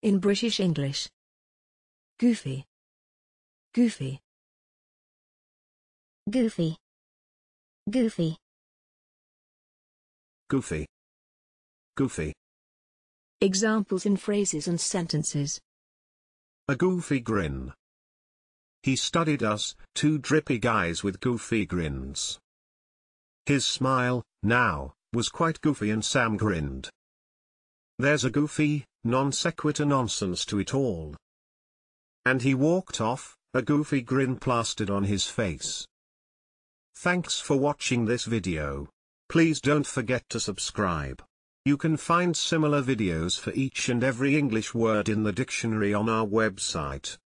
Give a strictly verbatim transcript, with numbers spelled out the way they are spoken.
In British English. Goofy. Goofy. Goofy. Goofy. Goofy. Goofy. Examples in phrases and sentences. A goofy grin. He studied us, two drippy guys with goofy grins. His smile, now, was quite goofy and Sam grinned. There's a goofy, non sequitur nonsense to it all. And he walked off, a goofy grin plastered on his face. Thanks for watching this video. Please don't forget to subscribe. You can find similar videos for each and every English word in the dictionary on our website.